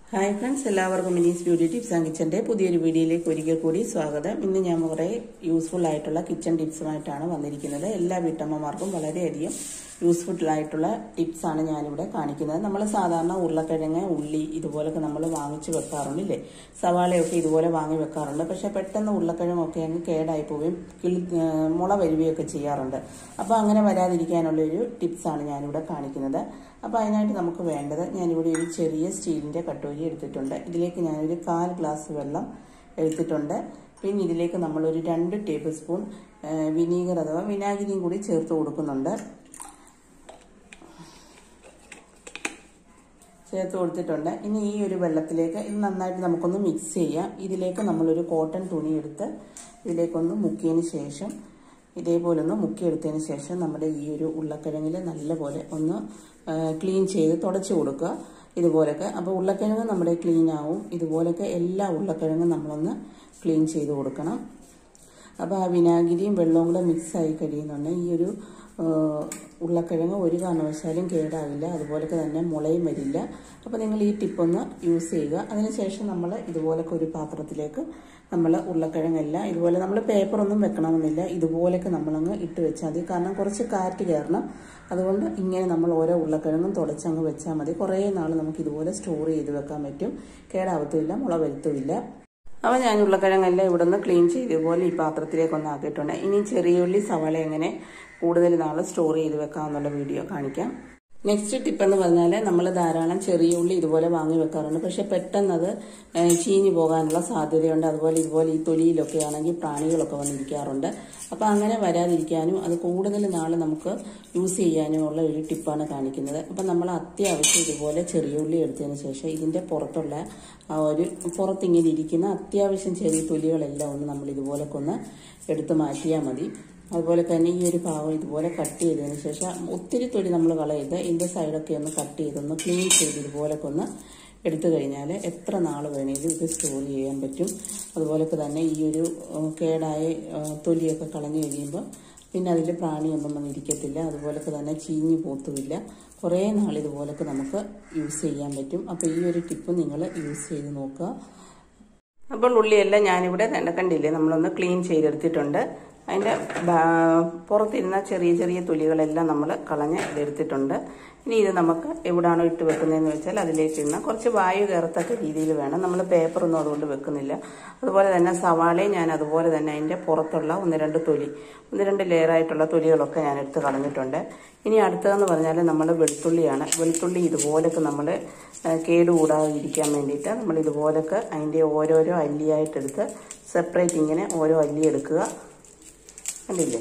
Hi friends, എല്ലാവർക്കും മിനീസ് beauty tips and കിച്ചൻ്റെ പുതിയൊരു വീഡിയോയിലേക്ക് ഒരിക്കൽ കൂടി സ്വാഗതം. ഇന്ന് ഞാൻ കുറേ യൂസ്ഫുൾ ആയിട്ടുള്ള കിച്ചൺ ടിപ്സുമായിട്ടാണ് വന്നിരിക്കുന്നത്. എല്ലാ വീട്ടമ്മമാർക്കും വളരെയധികം യൂസ്ഫുൾ ആയിട്ടുള്ള ടിപ്സാണ് ഞാനിവിടെ കാണിക്കുന്നത്. നമ്മൾ സാധാരണ ഉരുളക്കിഴങ്ങ്, ഉള്ളി ഇതുപോലൊക്കെ നമ്മൾ വാങ്ങിച്ച് വെക്കാറുണ്ടല്ലേ, സവാളയൊക്കെ ഇതുപോലെ വാങ്ങി വെക്കാറുണ്ട്. പക്ഷെ പെട്ടെന്ന് ഉരുളക്കിഴങ്ങൊക്കെ അങ്ങ് കേടായി പോവുകയും മുള വരുകയൊക്കെ ചെയ്യാറുണ്ട്. അപ്പോൾ അങ്ങനെ വരാതിരിക്കാനുള്ളൊരു ടിപ്സാണ് ഞാനിവിടെ കാണിക്കുന്നത്. അപ്പോൾ അതിനായിട്ട് നമുക്ക് വേണ്ടത്, ഞാനിവിടെ ഒരു ചെറിയ സ്റ്റീലിൻ്റെ കട്ടോരി എടുത്തിട്ടുണ്ട്. ഇതിലേക്ക് ഞാനൊരു 1/4 ഗ്ലാസ് വെള്ളം എടുത്തിട്ടുണ്ട്. പിന്നെ ഇതിലേക്ക് നമ്മളൊരു 2 ടേബിൾ സ്പൂൺ വിനീഗർ അഥവാ വിനാഗിരിയും കൂടി ചേർത്ത് കൊടുത്തിട്ടുണ്ട്. ഇനി ഈ ഒരു വെള്ളത്തിലേക്ക് ഇത് നന്നായിട്ട് നമുക്കൊന്ന് മിക്സ് ചെയ്യാം. ഇതിലേക്ക് നമ്മളൊരു കോട്ടൺ തുണി എടുത്ത് ഇതിലേക്കൊന്ന് മുക്കിയതിന് ശേഷം, ഇതേപോലെ ഒന്ന് മുക്കിയെടുത്തതിന് ശേഷം നമ്മുടെ ഈ ഒരു ഉരുളക്കിഴങ്ങിൽ നല്ലപോലെ ഒന്ന് ക്ലീൻ ചെയ്ത് തുടച്ച് കൊടുക്കുക ഇതുപോലൊക്കെ. അപ്പോൾ ഉരുളക്കിഴങ്ങ് നമ്മുടെ ക്ലീൻ ആവും. ഇതുപോലൊക്കെ എല്ലാ ഉരുളക്കിഴങ്ങും നമ്മളൊന്ന് ക്ലീൻ ചെയ്ത് കൊടുക്കണം. അപ്പോൾ ആ വിനാഗിരിയും വെള്ളവും കൂടെ മിക്സായി കഴിയുന്നുണ്ടെങ്കിൽ ഈ ഒരു ഉരുളക്കിഴങ്ങ് ഒരു കാരണവശാലും കേടാവില്ല, അതുപോലൊക്കെ തന്നെ മുളയും വരില്ല. അപ്പോൾ നിങ്ങൾ ഈ ടിപ്പൊന്ന് യൂസ് ചെയ്യുക. അതിനുശേഷം നമ്മൾ ഇതുപോലൊക്കെ ഒരു പാത്രത്തിലേക്ക് നമ്മൾ ഉരുളക്കിഴങ്ങെല്ലാം ഇതുപോലെ, നമ്മൾ പേപ്പറൊന്നും വെക്കണമെന്നില്ല, ഇതുപോലൊക്കെ നമ്മളങ്ങ് ഇട്ട് വെച്ചാൽ മതി. കാരണം കുറച്ച് കാറ്റ് കയറണം. അതുകൊണ്ട് ഇങ്ങനെ നമ്മൾ ഓരോ ഉരുളക്കിഴങ്ങും തുടച്ചങ്ങ് വെച്ചാൽ മതി. കുറേ നാൾ നമുക്ക് ഇതുപോലെ സ്റ്റോർ ചെയ്ത് വെക്കാൻ പറ്റും. കേടാവത്തുമില്ല, മുള വരുത്തുമില്ല. അപ്പോൾ ഞാൻ ഉരുളക്കിഴങ്ങെല്ലാം ഇവിടെ നിന്ന് ക്ലീൻ ചെയ്ത് ഇതുപോലെ ഈ പാത്രത്തിലേക്കൊന്ന് ആക്കിയിട്ടുണ്ട്. ഇനി ചെറിയ ഉള്ളി, സവാള എങ്ങനെ കൂടുതൽ നാൾ സ്റ്റോർ ചെയ്ത് വെക്കാമെന്നുള്ള വീഡിയോ കാണിക്കാം. നെക്സ്റ്റ് ടിപ്പ് എന്ന് പറഞ്ഞാൽ, നമ്മൾ ധാരാളം ചെറിയ ഉള്ളി ഇതുപോലെ വാങ്ങി വെക്കാറുണ്ട്. പക്ഷെ പെട്ടെന്ന് അത് ചീഞ്ഞു പോകാനുള്ള സാധ്യതയുണ്ട്. അതുപോലെ ഇതുപോലെ ഈ തൊലിയിലൊക്കെ ആണെങ്കിൽ പ്രാണികളൊക്കെ വന്നിരിക്കാറുണ്ട്. അപ്പോൾ അങ്ങനെ വരാതിരിക്കാനും അത് കൂടുതൽ നാൾ നമുക്ക് യൂസ് ചെയ്യാനും ഉള്ള ഒരു ടിപ്പാണ് കാണിക്കുന്നത്. അപ്പം നമ്മൾ അത്യാവശ്യം ഇതുപോലെ ചെറിയ ഉള്ളി എടുത്തതിന് ശേഷം ഇതിൻ്റെ പുറത്തുള്ള ആ ഒരു പുറത്തിങ്ങനെ ഇരിക്കുന്ന അത്യാവശ്യം ചെറിയ തൊലികളെല്ലാം ഒന്ന് നമ്മൾ ഇതുപോലൊക്കെ ഒന്ന് എടുത്ത് മാറ്റിയാൽ മതി. അതുപോലെ തന്നെ ഈ ഒരു ഭാഗം ഇതുപോലെ കട്ട് ചെയ്തതിന് ശേഷം, ഒത്തിരി തൊലി നമ്മൾ കളയരുത്, ഇതിൻ്റെ സൈഡൊക്കെ ഒന്ന് കട്ട് ചെയ്തൊന്ന് ക്ലീൻ ചെയ്ത് ഇതുപോലൊക്കെ ഒന്ന് എടുത്തു കഴിഞ്ഞാൽ എത്ര നാൾ വേണമെങ്കിലും ഇത് സ്റ്റോർ ചെയ്യാൻ പറ്റും. അതുപോലൊക്കെ തന്നെ ഈ ഒരു കേടായ തൊലിയൊക്കെ കളഞ്ഞു കഴിയുമ്പോൾ പിന്നെ അതിൽ പ്രാണിയൊന്നും വന്നിരിക്കത്തില്ല. അതുപോലൊക്കെ തന്നെ ചീഞ്ഞു പോത്തുമില്ല. കുറേ നാൾ ഇതുപോലൊക്കെ നമുക്ക് യൂസ് ചെയ്യാൻ പറ്റും. അപ്പോൾ ഈ ഒരു ടിപ്പ് നിങ്ങൾ യൂസ് ചെയ്ത് നോക്കുക. അപ്പോൾ ഉള്ളിയെല്ലാം ഞാനിവിടെ കണ്ടില്ലേ, നമ്മളൊന്ന് ക്ലീൻ ചെയ്തെടുത്തിട്ടുണ്ട്. അതിൻ്റെ പുറത്തിരുന്ന ചെറിയ ചെറിയ തൊലികളെല്ലാം നമ്മൾ കളഞ്ഞ് ഇതെടുത്തിട്ടുണ്ട്. ഇനി ഇത് നമുക്ക് എവിടെയാണോ ഇട്ട് വെക്കുന്നതെന്ന് വെച്ചാൽ അതിലേക്ക് ഇടണം. കുറച്ച് വായു കയറത്തക്ക രീതിയിൽ വേണം. നമ്മൾ പേപ്പറൊന്നും അതുകൊണ്ട് വെക്കുന്നില്ല. അതുപോലെ തന്നെ സവാളയും ഞാൻ അതുപോലെ തന്നെ അതിൻ്റെ പുറത്തുള്ള 1-2 ലെയറായിട്ടുള്ള തൊലികളൊക്കെ ഞാൻ എടുത്ത് കളഞ്ഞിട്ടുണ്ട്. ഇനി അടുത്തതെന്ന് പറഞ്ഞാൽ നമ്മൾ വെളുത്തുള്ളിയാണ്. വെളുത്തുള്ളി ഇതുപോലൊക്കെ നമ്മൾ കേടുകൂടാതിരിക്കാൻ വേണ്ടിയിട്ട് നമ്മൾ ഇതുപോലൊക്കെ അതിൻ്റെ ഓരോരോ അല്ലിയായിട്ടെടുത്ത് സെപ്പറേറ്റ് ഇങ്ങനെ ഓരോ അല്ലി എടുക്കുക. കണ്ടില്ലേ,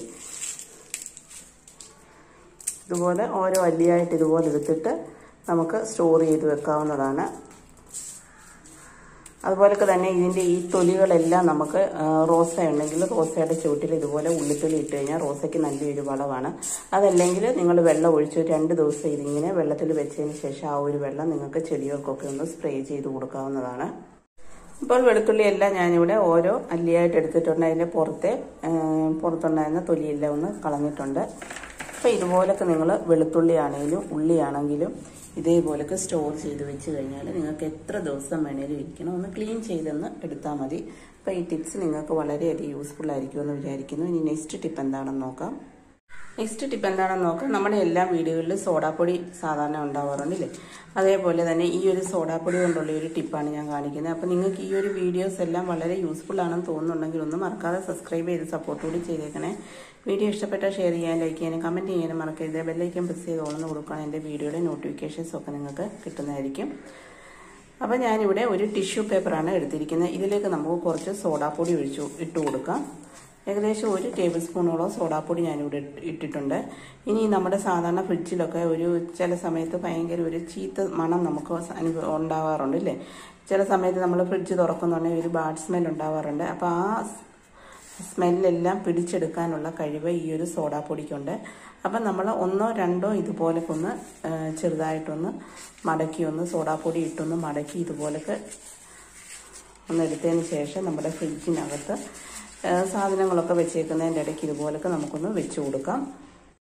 ഇതുപോലെ ഓരോ അല്ലിയായിട്ട് ഇതുപോലെ എടുത്തിട്ട് നമുക്ക് സ്റ്റോർ ചെയ്ത് വെക്കാവുന്നതാണ്. അതുപോലൊക്കെ തന്നെ ഇതിൻ്റെ ഈ തൊലികളെല്ലാം നമുക്ക് റോസ ഉണ്ടെങ്കിൽ റോസയുടെ ചുവട്ടിൽ ഇതുപോലെ ഉള്ളിത്തൊലി ഇട്ട് കഴിഞ്ഞാൽ റോസയ്ക്ക് നല്ലൊരു വളമാണ്. അതല്ലെങ്കിൽ നിങ്ങൾ വെള്ളം ഒഴിച്ച് 2 ദിവസം ഇതിങ്ങനെ വെള്ളത്തിൽ വെച്ചതിന് ശേഷം ആ ഒരു വെള്ളം നിങ്ങൾക്ക് ചെടികൾക്കൊക്കെ ഒന്ന് സ്പ്രേ ചെയ്ത് കൊടുക്കാവുന്നതാണ്. അപ്പോൾ വെളുത്തുള്ളിയെല്ലാം ഞാനിവിടെ ഓരോ അല്ലിയായിട്ട് എടുത്തിട്ടുണ്ട്. അതിൻ്റെ പുറത്തുണ്ടായിരുന്ന തൊലിയെല്ലാം ഒന്ന് കളഞ്ഞിട്ടുണ്ട്. അപ്പോൾ ഇതുപോലൊക്കെ നിങ്ങൾ വെളുത്തുള്ളി ആണെങ്കിലും ഉള്ളിയാണെങ്കിലും ഇതേപോലൊക്കെ സ്റ്റോർ ചെയ്ത് വെച്ച് കഴിഞ്ഞാൽ നിങ്ങൾക്ക് എത്ര ദിവസം വേണേലും ഇരിക്കണം. ഒന്ന് ക്ലീൻ ചെയ്തെന്ന് എടുത്താൽ മതി. അപ്പോൾ ഈ ടിപ്സ് നിങ്ങൾക്ക് വളരെയധികം യൂസ്ഫുൾ ആയിരിക്കുമെന്ന് വിചാരിക്കുന്നു. ഇനി നെക്സ്റ്റ് ടിപ്പ് എന്താണെന്ന് നോക്കാം. നമ്മുടെ എല്ലാ വീടുകളിലും സോഡാപ്പൊടി സാധാരണ ഉണ്ടാവാറുണ്ടല്ലേ. അതേപോലെ തന്നെ ഈ ഒരു സോഡാപ്പൊടി കൊണ്ടുള്ള ഒരു ടിപ്പാണ് ഞാൻ കാണിക്കുന്നത്. അപ്പോൾ നിങ്ങൾക്ക് ഈ ഒരു വീഡിയോസ് എല്ലാം വളരെ യൂസ്ഫുൾ ആണെന്ന് തോന്നുന്നുണ്ടെങ്കിൽ ഒന്ന് മറക്കാതെ സബ്സ്ക്രൈബ് ചെയ്ത് സപ്പോർട്ട് കൂടി ചെയ്തേക്കണേ. വീഡിയോ ഇഷ്ടപ്പെട്ടാൽ ഷെയർ ചെയ്യാൻ, ലൈക്ക് ചെയ്യാനും കമൻറ്റ് ചെയ്യാനും മറക്കരുത്. ബെല്ലൈക്കൻ പ്രസ് ചെയ്ത് ഓൾന്ന് കൊടുക്കുകയാണ് എൻ്റെ വീഡിയോയുടെ നോട്ടിഫിക്കേഷൻസ് ഒക്കെ നിങ്ങൾക്ക് കിട്ടുന്നതായിരിക്കും. അപ്പോൾ ഞാനിവിടെ ഒരു ടിഷ്യൂ പേപ്പറാണ് എടുത്തിരിക്കുന്നത്. ഇതിലേക്ക് നമുക്ക് കുറച്ച് സോഡാപ്പൊടി ഇട്ട് കൊടുക്കാം. ഏകദേശം 1 ടേബിൾ സ്പൂണോളം സോഡാപ്പൊടി ഞാനിവിടെ ഇട്ടിട്ടുണ്ട്. ഇനി നമ്മുടെ സാധാരണ ഫ്രിഡ്ജിലൊക്കെ ചില സമയത്ത് ഭയങ്കര ഒരു ചീത്ത മണം നമുക്ക് ഉണ്ടാവാറുണ്ട് അല്ലേ. ചില സമയത്ത് നമ്മൾ ഫ്രിഡ്ജ് തുറക്കുന്നുണ്ടെങ്കിൽ ഒരു ബാഡ് സ്മെൽ ഉണ്ടാവാറുണ്ട്. അപ്പോൾ ആ സ്മെല്ലെല്ലാം പിടിച്ചെടുക്കാനുള്ള കഴിവ് ഈ ഒരു സോഡാപ്പൊടിക്കുണ്ട്. അപ്പം നമ്മൾ 1-2 ഇതുപോലൊക്കെ ഒന്ന് ചെറുതായിട്ടൊന്ന് മടക്കി സോഡാപ്പൊടി ഇട്ടൊന്ന് മടക്കി ഇതുപോലൊക്കെ ഒന്ന് എടുത്തതിന് ശേഷം നമ്മുടെ ഫ്രിഡ്ജിനകത്ത് സാധനങ്ങളൊക്കെ വെച്ചേക്കുന്നതിൻ്റെ ഇടയ്ക്ക് ഇതുപോലൊക്കെ നമുക്കൊന്ന് വെച്ച് കൊടുക്കാം.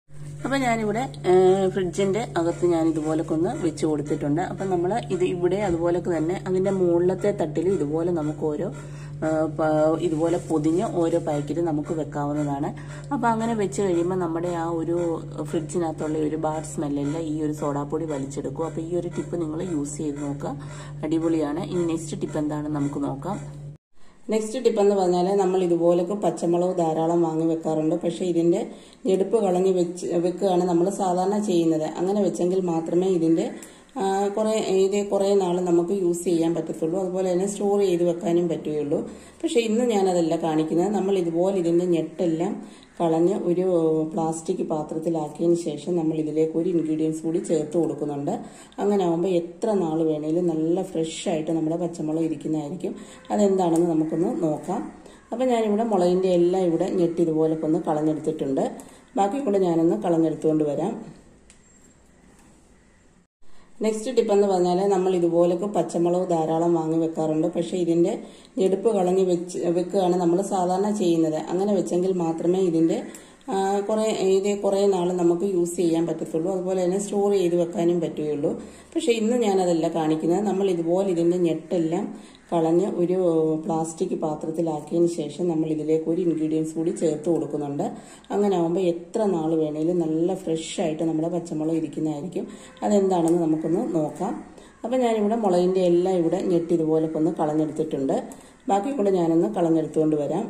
അപ്പം ഞാനിവിടെ ഫ്രിഡ്ജിൻ്റെ അകത്ത് ഞാൻ ഇതുപോലൊക്കെ ഒന്ന് വെച്ച് കൊടുത്തിട്ടുണ്ട്. അപ്പം നമ്മൾ ഇത് ഇവിടെ അതുപോലെ തന്നെ അതിൻ്റെ മുകളിലത്തെ തട്ടിൽ ഇതുപോലെ നമുക്ക് ഇതുപോലെ പൊതിഞ്ഞ് ഓരോ പാക്കറ്റ് നമുക്ക് വെക്കാവുന്നതാണ്. അപ്പോൾ അങ്ങനെ വെച്ച് കഴിയുമ്പോൾ നമ്മുടെ ആ ഒരു ഫ്രിഡ്ജിനകത്തുള്ള ഒരു ബാഡ് സ്മെല്ലെല്ലാം ഈ ഒരു സോഡാപ്പൊടി വലിച്ചെടുക്കും. അപ്പോൾ ഈ ഒരു ടിപ്പ് നിങ്ങൾ യൂസ് ചെയ്ത് നോക്കുക, അടിപൊളിയാണ്. ഇനി നെക്സ്റ്റ് ടിപ്പ് എന്താണെന്ന് നമുക്ക് നോക്കാം. നെക്സ്റ്റ് ടിപ്പ് എന്ന് പറഞ്ഞാൽ നമ്മൾ ഇതുപോലൊക്കെ പച്ചമുളക് ധാരാളം വാങ്ങി വെക്കാറുണ്ട്. പക്ഷേ ഇതിൻ്റെ ഞെടുപ്പ് കളഞ്ഞ് വെക്കുകയാണ് നമ്മൾ സാധാരണ ചെയ്യുന്നത്. അങ്ങനെ വെച്ചെങ്കിൽ മാത്രമേ ഇതിൻ്റെ കുറേ നാൾ നമുക്ക് യൂസ് ചെയ്യാൻ പറ്റത്തുള്ളൂ. അതുപോലെ തന്നെ സ്റ്റോർ ചെയ്ത് വെക്കാനും പറ്റുകയുള്ളൂ. പക്ഷേ ഇന്ന് ഞാനതല്ല കാണിക്കുന്നത്. നമ്മൾ ഇതുപോലെ ഇതിൻ്റെ ഞെട്ടെല്ലാം കളഞ്ഞ് ഒരു പ്ലാസ്റ്റിക് പാത്രത്തിലാക്കിയതിന് ശേഷം നമ്മൾ ഇതിലേക്ക് ഒരു ഇൻഗ്രീഡിയൻസ് കൂടി ചേർത്ത് കൊടുക്കുന്നുണ്ട്. അങ്ങനെ ആകുമ്പോൾ എത്ര നാൾ വേണേലും നല്ല ഫ്രഷ് ആയിട്ട് നമ്മുടെ പച്ചമുളക് ഇരിക്കുന്നതായിരിക്കും. അതെന്താണെന്ന് നമുക്കൊന്ന് നോക്കാം. അപ്പം ഞാനിവിടെ മുളകിൻ്റെ എല്ലാം ഇവിടെ ഞെട്ടി ഇതുപോലൊക്കെ ഒന്ന് കളഞ്ഞെടുത്തിട്ടുണ്ട്. ബാക്കി കൂടെ ഞാനൊന്ന് കളഞ്ഞെടുത്തുകൊണ്ട് വരാം. നെക്സ്റ്റ് ടിപ്പ് എന്ന് പറഞ്ഞാൽ നമ്മൾ ഇതുപോലൊക്കെ പച്ചമുളക് ധാരാളം വാങ്ങി വെക്കാറുണ്ട്. പക്ഷേ ഇതിൻ്റെ ഞെടുപ്പ് കളഞ്ഞ് വെക്കുകയാണ് നമ്മൾ സാധാരണ ചെയ്യുന്നത്. അങ്ങനെ വെച്ചെങ്കിൽ മാത്രമേ ഇതിൻ്റെ കുറേ നാൾ നമുക്ക് യൂസ് ചെയ്യാൻ പറ്റത്തുള്ളൂ. അതുപോലെ തന്നെ സ്റ്റോർ ചെയ്ത് വെക്കാനും പറ്റുകയുള്ളൂ. പക്ഷേ ഇന്ന് ഞാനതല്ല കാണിക്കുന്നത്. നമ്മൾ ഇതുപോലെ ഇതിൻ്റെ ഞെട്ടെല്ലാം കളഞ്ഞ് ഒരു പ്ലാസ്റ്റിക് പാത്രത്തിലാക്കിയതിന് ശേഷം നമ്മൾ ഇതിലേക്ക് ഒരു ഇൻഗ്രീഡിയൻസ് കൂടി ചേർത്ത് കൊടുക്കുന്നുണ്ട്. അങ്ങനെ ആകുമ്പോൾ എത്ര നാൾ വേണേലും നല്ല ഫ്രഷ് ആയിട്ട് നമ്മുടെ പച്ചമുളക് ഇരിക്കുന്നതായിരിക്കും. അതെന്താണെന്ന് നമുക്കൊന്ന് നോക്കാം. അപ്പം ഞാനിവിടെ മുളകിൻ്റെ എല്ലാം ഇവിടെ ഞെട്ടി ഇതുപോലൊക്കെ ഒന്ന് കളഞ്ഞെടുത്തിട്ടുണ്ട്. ബാക്കി കൂടെ ഞാനൊന്ന് കളഞ്ഞെടുത്തുകൊണ്ട് വരാം.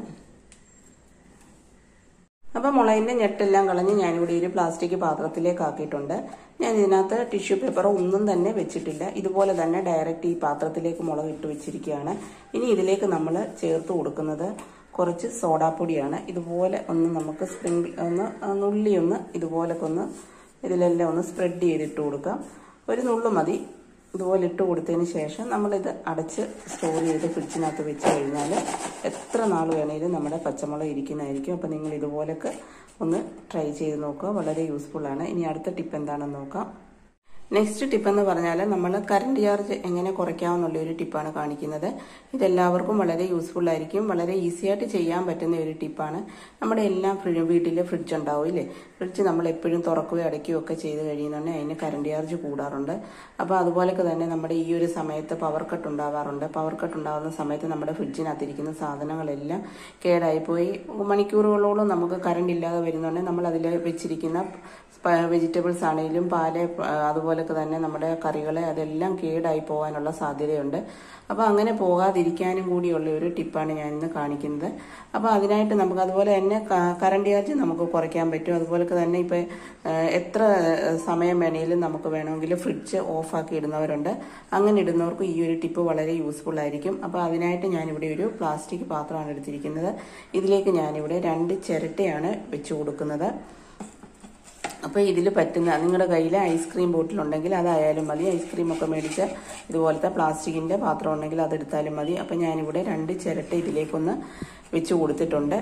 അപ്പം മുളകിൻ്റെ ഞെട്ടെല്ലാം കളഞ്ഞ് ഞാനിവിടെ ഒരു പ്ലാസ്റ്റിക് പാത്രത്തിലേക്ക് ആക്കിയിട്ടുണ്ട്. ഞാൻ ഇതിനകത്ത് ടിഷ്യൂ പേപ്പറോ ഒന്നും തന്നെ വെച്ചിട്ടില്ല. ഇതുപോലെ തന്നെ ഡയറക്റ്റ് ഈ പാത്രത്തിലേക്ക് മുളക് ഇട്ട് വെച്ചിരിക്കുകയാണ്. ഇനി ഇതിലേക്ക് നമ്മൾ ചേർത്ത് കൊടുക്കുന്നത് കുറച്ച് സോഡാപ്പൊടിയാണ്. ഇതുപോലെ ഒന്ന് നമുക്ക് നുള്ളി ഇതുപോലൊക്കെ ഒന്ന് ഇതിലെല്ലാം ഒന്ന് സ്പ്രെഡ് ചെയ്തിട്ട് കൊടുക്കാം. ഒരു നുള്ളു മതി. ഇതുപോലെ ഇട്ട് കൊടുത്തതിന് ശേഷം നമ്മളിത് അടച്ച് സ്റ്റോർ ചെയ്ത് ഫ്രിഡ്ജിനകത്ത് വെച്ച് കഴിഞ്ഞാൽ എത്ര നാൾ വേണേലും നമ്മുടെ പച്ചമുളക് ഇരിക്കുന്നതായിരിക്കും. അപ്പോൾ നിങ്ങൾ ഇതുപോലൊക്കെ ഒന്ന് ട്രൈ ചെയ്ത് നോക്കുക, വളരെ യൂസ്ഫുള്ളാണ്. ഇനി അടുത്ത ടിപ്പ് എന്താണെന്ന് നോക്കാം. നെക്സ്റ്റ് ടിപ്പ് എന്ന് പറഞ്ഞാൽ നമ്മൾ കറണ്ട് ചാർജ് എങ്ങനെ കുറയ്ക്കാമെന്നുള്ളൊരു ടിപ്പാണ് കാണിക്കുന്നത്. ഇതെല്ലാവർക്കും വളരെ യൂസ്ഫുൾ ആയിരിക്കും. വളരെ ഈസി ആയിട്ട് ചെയ്യാൻ പറ്റുന്ന ഒരു ടിപ്പാണ്. നമ്മുടെ എല്ലാം വീട്ടിൽ ഫ്രിഡ്ജ് ഉണ്ടാവും ഇല്ലേ? ഫ്രിഡ്ജ് നമ്മൾ എപ്പോഴും തുറക്കുകയോ അടയ്ക്കുകയോ ഒക്കെ ചെയ്ത് കഴിയുന്നുണ്ടെങ്കിൽ അതിന് കറണ്ട് ചാർജ് കൂടാറുണ്ട്. അപ്പോൾ അതുപോലൊക്കെ തന്നെ നമ്മുടെ ഈ ഒരു സമയത്ത് പവർ കട്ട് ഉണ്ടാവാറുണ്ട്. പവർ കട്ട് ഉണ്ടാകുന്ന സമയത്ത് നമ്മുടെ ഫ്രിഡ്ജിനകത്തിരിക്കുന്ന സാധനങ്ങളെല്ലാം കേടായിപ്പോയി മണിക്കൂറുകളോളം നമുക്ക് കറണ്ട് ഇല്ലാതെ വരുന്നുണ്ടെങ്കിൽ നമ്മൾ അതിൽ വെച്ചിരിക്കുന്ന വെജിറ്റബിൾസ് ആണെങ്കിലും പാല് അതുപോലൊക്കെ തന്നെ നമ്മുടെ കറികൾ അതെല്ലാം കേടായി പോകാനുള്ള സാധ്യതയുണ്ട്. അപ്പോൾ അങ്ങനെ പോകാതിരിക്കാനും കൂടിയുള്ള ഒരു ടിപ്പാണ് ഞാൻ ഇന്ന് കാണിക്കുന്നത്. അപ്പോൾ അതിനായിട്ട് നമുക്ക് അതുപോലെ തന്നെ കറണ്ട് ചാർജ് നമുക്ക് കുറയ്ക്കാൻ പറ്റും. അതുപോലൊക്കെ തന്നെ ഇപ്പോൾ എത്ര സമയം വേണമെങ്കിൽ ഫ്രിഡ്ജ് ഓഫാക്കി ഇടുന്നവരുണ്ട്. അങ്ങനെ ഇടുന്നവർക്ക് ഈ ഒരു ടിപ്പ് വളരെ യൂസ്ഫുൾ ആയിരിക്കും. അപ്പോൾ അതിനായിട്ട് ഞാനിവിടെ ഒരു പ്ലാസ്റ്റിക് പാത്രമാണ് എടുത്തിരിക്കുന്നത്. ഇതിലേക്ക് ഞാനിവിടെ 2 ചിരട്ടയാണ് വെച്ച് കൊടുക്കുന്നത്. അപ്പോൾ ഇതിൽ പറ്റുന്ന നിങ്ങളുടെ കയ്യിൽ ഐസ്ക്രീം ബോട്ടിലുണ്ടെങ്കിൽ അതായാലും മതി. ഐസ്ക്രീമൊക്കെ മേടിച്ച ഇതുപോലത്തെ പ്ലാസ്റ്റിക്കിൻ്റെ പാത്രം ഉണ്ടെങ്കിൽ അതെടുത്താലും മതി. അപ്പോൾ ഞാനിവിടെ 2 ചിരട്ട ഇതിലേക്കൊന്ന് വെച്ച് കൊടുത്തിട്ടുണ്ട്.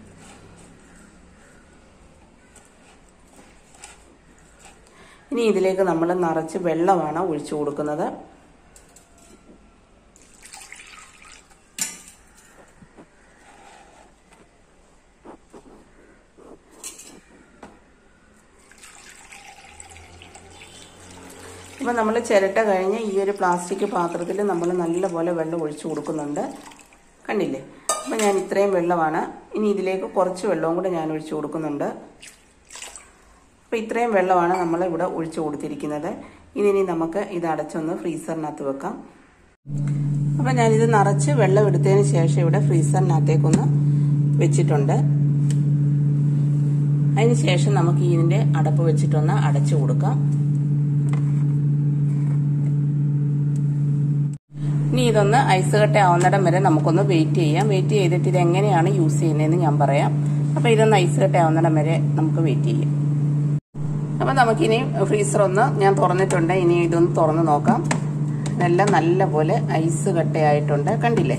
ഇനി ഇതിലേക്ക് നമ്മൾ നിറച്ച് വെള്ളമാണ് ഒഴിച്ചു കൊടുക്കുന്നത്. അപ്പോൾ നമ്മൾ ചിരട്ട കഴിഞ്ഞ് ഈ ഒരു പ്ലാസ്റ്റിക് പാത്രത്തിൽ നമ്മൾ നല്ലപോലെ വെള്ളം ഒഴിച്ചു കൊടുക്കുന്നുണ്ട്. കണ്ടില്ലേ? അപ്പോൾ ഞാൻ ഇത്രയും വെള്ളമാണ്. ഇനി ഇതിലേക്ക് കുറച്ച് വെള്ളവും കൂടെ ഞാൻ ഒഴിച്ചു കൊടുക്കുന്നുണ്ട്. അപ്പോൾ ഇത്രയും വെള്ളമാണ് നമ്മൾ ഇവിടെ ഒഴിച്ചു കൊടുത്തിരിക്കുന്നത്. ഇനി നമുക്ക് ഇത് അടച്ചൊന്ന് ഫ്രീസറിനകത്ത് വെക്കാം. അപ്പോൾ ഞാനിത് നിറച്ച് വെള്ളം എടുത്തതിന് ശേഷം ഇവിടെ ഫ്രീസറിനകത്തേക്കൊന്ന് വെച്ചിട്ടുണ്ട്. അതിന് ശേഷം നമുക്ക് ഇതിൻ്റെ അടപ്പ് വെച്ചിട്ടൊന്ന് അടച്ചു കൊടുക്കാം. ഇനി ഇതൊന്ന് ഐസ് കട്ട ആവുന്നിടം വരെ നമുക്കൊന്ന് വെയിറ്റ് ചെയ്യാം. വെയിറ്റ് ചെയ്തിട്ട് ഇത് എങ്ങനെയാണ് യൂസ് ചെയ്യുന്നതെന്ന് ഞാൻ പറയാം. അപ്പോൾ ഇതൊന്ന് ഐസ് കട്ട ആവുന്നിടം വരെ നമുക്ക് വെയിറ്റ് ചെയ്യാം. അപ്പോൾ നമുക്കിനി ഫ്രീസർ ഒന്ന് ഞാൻ തുറന്നിട്ടുണ്ട്. ഇനി ഇതൊന്ന് തുറന്ന് നോക്കാം. ഇതെല്ലാം നല്ലപോലെ ഐസ് കട്ടയായിട്ടുണ്ട്. കണ്ടില്ലേ?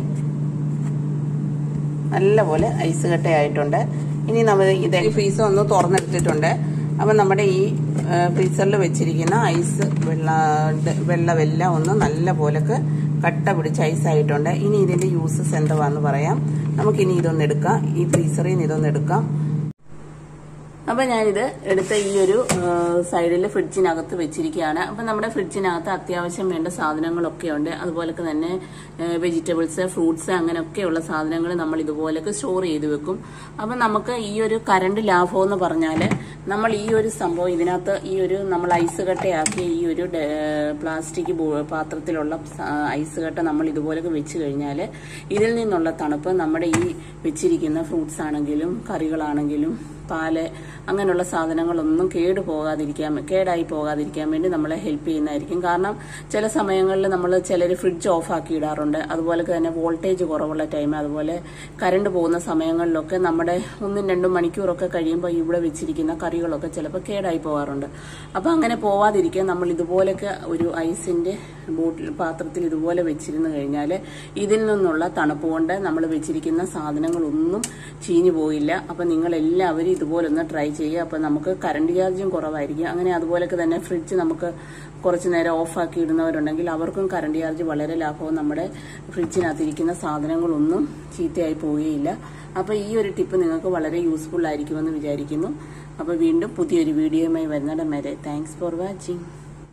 നല്ലപോലെ ഐസ് കട്ടയായിട്ടുണ്ട്. ഇനി നമ്മൾ ഇത് ഫ്രീസർ ഒന്ന് തുറന്നെടുത്തിട്ടുണ്ട്. അപ്പം നമ്മുടെ ഈ ഫ്രീസറിൽ വെച്ചിരിക്കുന്ന ഐസ് വെള്ളമെല്ലാം ഒന്ന് നല്ലപോലൊക്കെ കട്ട പിടിച്ച് ഐസായിട്ടുണ്ട്. ഇനി ഇതിൻ്റെ യൂസസ് എന്താണെന്ന് പറയാം. നമുക്കിനി ഇതൊന്ന് എടുക്കാം. ഈ ഫ്രീസറിൽ നിന്ന് ഇതൊന്ന് എടുക്കാം. അപ്പം ഞാനിത് എടുത്ത ഈ ഒരു സൈഡിൽ ഫ്രിഡ്ജിനകത്ത് വെച്ചിരിക്കുകയാണ്. അപ്പം നമ്മുടെ ഫ്രിഡ്ജിനകത്ത് അത്യാവശ്യം വേണ്ട സാധനങ്ങളൊക്കെ ഉണ്ട്. അതുപോലൊക്കെ തന്നെ വെജിറ്റബിൾസ്, ഫ്രൂട്ട്സ് അങ്ങനെയൊക്കെയുള്ള സാധനങ്ങൾ നമ്മൾ ഇതുപോലൊക്കെ സ്റ്റോർ ചെയ്ത് വെക്കും. അപ്പം നമുക്ക് ഈ ഒരു കറണ്ട് ലാഭം എന്ന് പറഞ്ഞാൽ നമ്മൾ ഈ ഒരു സംഭവം ഇതിനകത്ത് ഈ ഒരു നമ്മൾ ഐസ് കട്ടയാക്കിയ ഈ ഒരു പ്ലാസ്റ്റിക് പാത്രത്തിലുള്ള ഐസ് കട്ട നമ്മൾ ഇതുപോലൊക്കെ വെച്ച് കഴിഞ്ഞാൽ ഇതിൽ നിന്നുള്ള തണുപ്പ് നമ്മുടെ ഈ വെച്ചിരിക്കുന്ന ഫ്രൂട്ട്സ് ആണെങ്കിലും കറികളാണെങ്കിലും പാല് അങ്ങനെയുള്ള സാധനങ്ങളൊന്നും കേടായി പോകാതിരിക്കാൻ വേണ്ടി നമ്മളെ ഹെൽപ്പ് ചെയ്യുന്നതായിരിക്കും. കാരണം ചില സമയങ്ങളിൽ നമ്മൾ ചിലർ ഫ്രിഡ്ജ് ഓഫ് ആക്കി ഇടാറുണ്ട്. അതുപോലെ തന്നെ വോൾട്ടേജ് കുറവുള്ള ടൈം, അതുപോലെ കറണ്ട് പോകുന്ന സമയങ്ങളിലൊക്കെ നമ്മുടെ 1-2 മണിക്കൂറൊക്കെ കഴിയുമ്പോൾ ഇവിടെ വെച്ചിരിക്കുന്ന കറികളൊക്കെ ചിലപ്പോൾ കേടായി പോകാറുണ്ട്. അപ്പോൾ അങ്ങനെ പോവാതിരിക്കാൻ നമ്മൾ ഇതുപോലൊക്കെ ഒരു ഐസിന്റെ പാത്രത്തിൽ ഇതുപോലെ വെച്ചിരുന്നു കഴിഞ്ഞാൽ ഇതിൽ നിന്നുള്ള തണുപ്പ് കൊണ്ട് നമ്മൾ വെച്ചിരിക്കുന്ന സാധനങ്ങളൊന്നും ചീഞ്ഞു പോയില്ല. അപ്പം നിങ്ങളെല്ലാവരും ഇതുപോലൊന്ന് ട്രൈ ചെയ്യുക. അപ്പം നമുക്ക് കറണ്ട് ചാർജും കുറവായിരിക്കും. അങ്ങനെ അതുപോലൊക്കെ തന്നെ ഫ്രിഡ്ജ് നമുക്ക് കുറച്ച് നേരം ഓഫാക്കി ഇടുന്നവരുണ്ടെങ്കിൽ അവർക്കും കറണ്ട് ചാർജ് വളരെ ലാഭവും നമ്മുടെ ഫ്രിഡ്ജിനകത്തിരിക്കുന്ന സാധനങ്ങളൊന്നും ചീത്തയായി പോവുകയില്ല. അപ്പോൾ ഈ ഒരു ടിപ്പ് നിങ്ങൾക്ക് വളരെ യൂസ്ഫുൾ ആയിരിക്കുമെന്ന് വിചാരിക്കുന്നു. അപ്പോൾ വീണ്ടും പുതിയൊരു വീഡിയോയുമായി വരുന്നിടം വരെ താങ്ക്സ് ഫോർ വാച്ചിങ്.